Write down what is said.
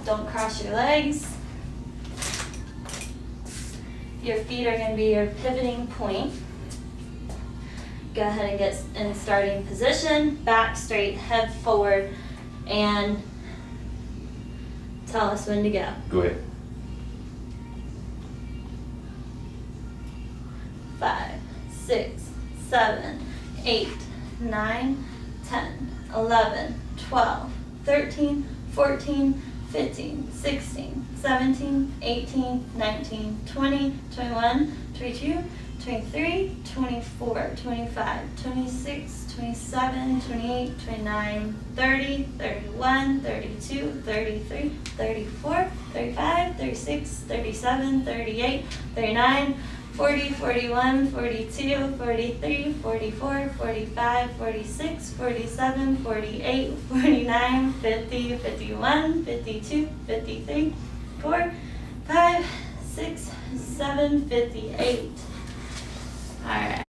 Don't cross your legs. Your feet are going to be your pivoting point. Go ahead and get in starting position, back straight, head forward, and tell us when to go. Go ahead. 5, 6, 7, 8, 9, 10, 11, 12, 13, 14, 15, 16, 17, 18, 19, 20, 21, 22, 23, 24, 25, 26, 27, 28, 29, 30, 31, 32, 33, 34, 35, 36, 37, 38, 39, 40, 41, 42, 43, 44, 45, 46, 47, 48, 49, 50, 51, 52, 53, 4, 5, 6, 7, 58. All right.